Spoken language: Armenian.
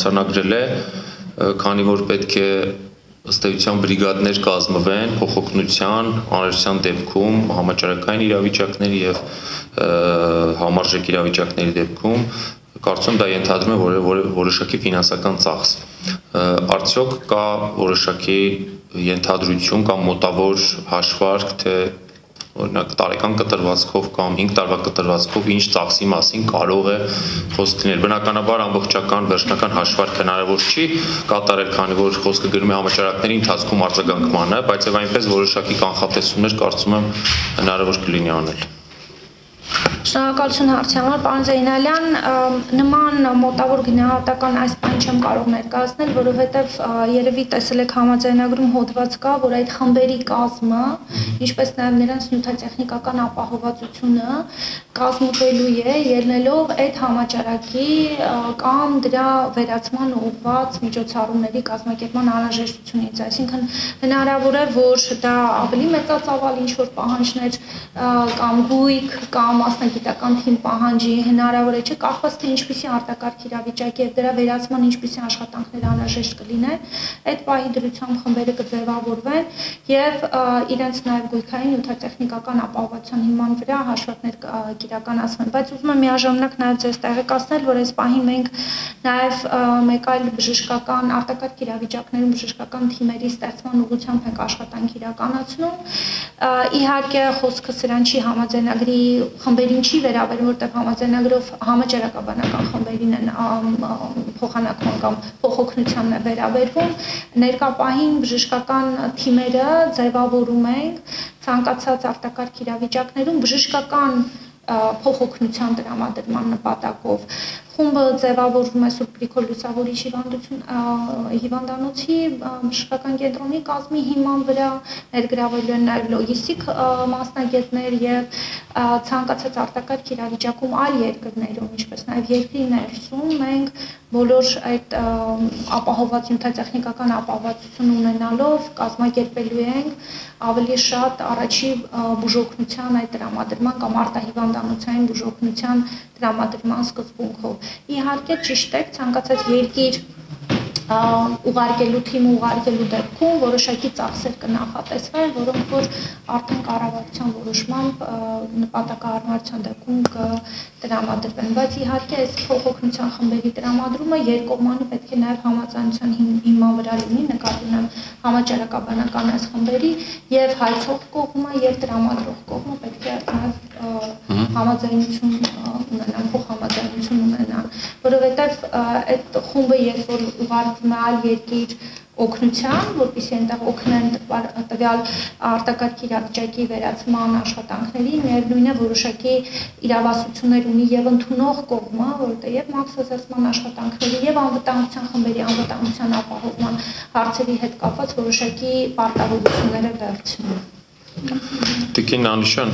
արձանագրել է, քանի որ պետք է ըստ էության բրիգադներ կազմվեն փոխօգնության, անհրաժեշտության դեպքում, համաճարակային իրավիճակների եւ համարժեք իրավիճակների դեպքում, կարծում դա ենթադրում է որոշակի ֆինանսական ծախս։ Արդյոք կա որոշակի ենթադրություն կամ մոտավոր հաշվարկ, թե օրինակ տարեկան կտրվածքով կամ 5 տարվա կտրվածքով ինչ ծախսի մասին կարող է խոսք լինել։ Բնականաբար ամբողջական վերջնական հաշվարկ հնարավոր չի կատարել, քանի որ խոսքը գնում է համաճարակների ընթացքում արձագանքմանը, բայց եւ այնպես որոշակի կանխատեսումներ կարծում եմ հնարավոր կլինի անել։ Շնորհակալություն հարցի համար, պարոն Զեյնալյան, նման մոտավոր գնահատական այս բան չեմ կարող ներկայացնել, որովհետև երևի տեսել եք համաձայնագրում հոդված կա, որ այդ խմբերի կազմը, ինչպես նաև նրանց նյութատեխնիկական ապահովվածությունը կազմվելու է ելնելով այդ համաճարակի կամ դրա վերացման ուղղված միջոցառումների կազմակերպման անհրաժեշտությունից, այսինքն հնարավոր է, որ դա ավելի մեծածավալ ինչ-որ պահանջներ կամ գույք կամ մասնագիտական թիմ պահանջի, հնարավոր է չէ, կախված թե ինչպիսի արտակարգ իրավիճակի եւ դրա վերացման ինչպիսի աշխատանքներ անհրաժեշտ կլինեն, այդ պահի դրությամբ խմբերը կձևավորվեն եւ իրենց նաեւ գույքային նյութատեխնիկական ապահովության հիման վրա հաշվարկներ կիրականացվեն, բայց ուզում եմ միաժամանակ նաեւ ձեզ տեղեկացնել, որ այս պահին մենք նաեւ մեկ այլ բժշկական արտակարգ իրավիճակներում բժշկական թիմերի ստեղծման ուղղությամբ ենք աշխատանք իրականացնում, իհարկե խոսքը սրան չի համաձայնագրի խմբերին չի վերաբերում, որտեղ համաձայնագրով համաճարակաբանական խմբերին են փոխանակման կամ փոխօգնությանն է վերաբերվում, ներկա պահին բժշկական թիմերը ձևավորում ենք ցանկացած արտակարգ իրավիճակներում բժշկական փոխօգնության տրամադրման նպատակով։ Խումբը ձևավորվում է Սուրբ Գրիգոր Լուսավորիչ հիվանդանոցի բժշկական կենտրոնի կազմի հիման վրա, ներգրավելու են նաև լոգիստիկ մասնագետներ եւ ցանկացած արտակարգ իրավիճակում այլ երկրներում, ինչպես նաև երկրի ներսում մենք բոլոր այդ ապահովված նյութատեխնիկական ապահովվածություն ունենալով կազմակերպելու ենք ավելի շատ առաջի բուժօգնության այդ տրամադրման կամ արտահիվանդանոցային բուժօգնության տրամադրման սկզբունքով։ Իհարկե ճիշտ է, ցանկացած երկիր ուղարկելու թիմը ուղարկելու դեպքում որոշակի ծախսեր կնախատեսվեն, որոնք որ արդեն կառավարության որոշմամբ նպատակահարմարության դեպքում կտրամադրվեն, բայց իհարկե այս փոխօգնության խմբերի տրամադրումը երկկողմանի պետք է նաև համաձայնության հիման վրա լինի, նկատի ունեմ համաճարակաբանական այս խմբերի եւ հայցող կողմը եւ տրամադրող կողմը պետք է նաև համաձայնություն ունենան, փոխհամաձայնություն ունենան, որովհետեւ այդ խումբը երբ որ ուղարկվում է այլ երկիր օգնության, որպեսզի այնտեղ օգնեն տվյալ արտակարգ իրավիճակի վերացման աշխատանքների, միևնույն է որոշակի իրավասություններ ունի եւ ընդունող կողմը, որտեղ եւ մաքսազերծման աշխատանքների եւ անվտանգության խմբերի անվտանգության ապահովման հարցերի հետ կապված որոշակի պարտավորություններ է վերցնում։ Տիկին Անիշյան